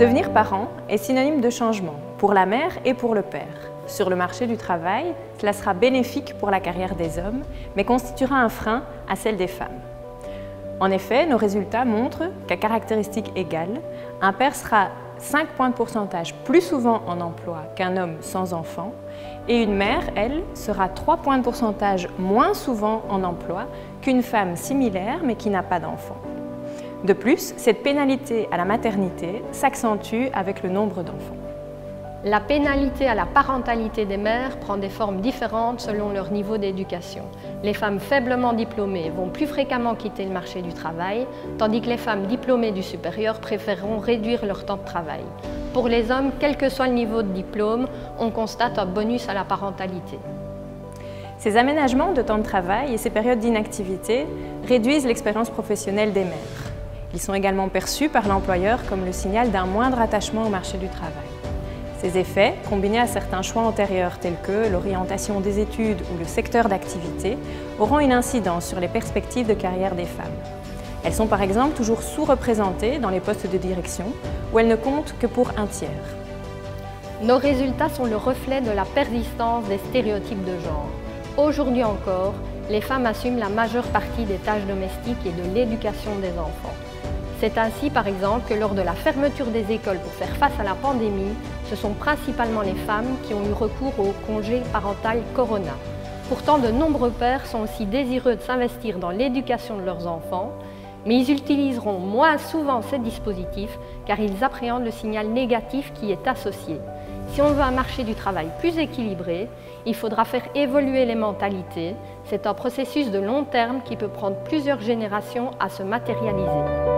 Devenir parent est synonyme de changement pour la mère et pour le père. Sur le marché du travail, cela sera bénéfique pour la carrière des hommes, mais constituera un frein à celle des femmes. En effet, nos résultats montrent qu'à caractéristiques égales, un père sera 5 points de pourcentage plus souvent en emploi qu'un homme sans enfant, et une mère, elle, sera 3 points de pourcentage moins souvent en emploi qu'une femme similaire mais qui n'a pas d'enfant. De plus, cette pénalité à la maternité s'accentue avec le nombre d'enfants. La pénalité à la parentalité des mères prend des formes différentes selon leur niveau d'éducation. Les femmes faiblement diplômées vont plus fréquemment quitter le marché du travail, tandis que les femmes diplômées du supérieur préféreront réduire leur temps de travail. Pour les hommes, quel que soit le niveau de diplôme, on constate un bonus à la parentalité. Ces aménagements de temps de travail et ces périodes d'inactivité réduisent l'expérience professionnelle des mères. Ils sont également perçus par l'employeur comme le signal d'un moindre attachement au marché du travail. Ces effets, combinés à certains choix antérieurs tels que l'orientation des études ou le secteur d'activité, auront une incidence sur les perspectives de carrière des femmes. Elles sont par exemple toujours sous-représentées dans les postes de direction, où elles ne comptent que pour un tiers. Nos résultats sont le reflet de la persistance des stéréotypes de genre. Aujourd'hui encore, les femmes assument la majeure partie des tâches domestiques et de l'éducation des enfants. C'est ainsi, par exemple, que lors de la fermeture des écoles pour faire face à la pandémie, ce sont principalement les femmes qui ont eu recours au congé parental Corona. Pourtant, de nombreux pères sont aussi désireux de s'investir dans l'éducation de leurs enfants, mais ils utiliseront moins souvent ces dispositifs car ils appréhendent le signal négatif qui est associé. Si on veut un marché du travail plus équilibré, il faudra faire évoluer les mentalités. C'est un processus de long terme qui peut prendre plusieurs générations à se matérialiser.